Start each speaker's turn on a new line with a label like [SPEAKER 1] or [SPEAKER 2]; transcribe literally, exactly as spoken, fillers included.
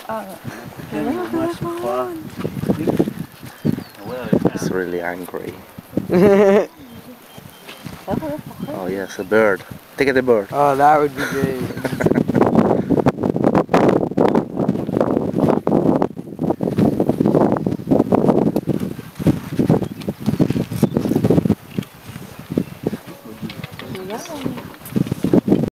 [SPEAKER 1] It's really angry. Oh yes, a bird. Take it, a bird.
[SPEAKER 2] Oh, that would be great.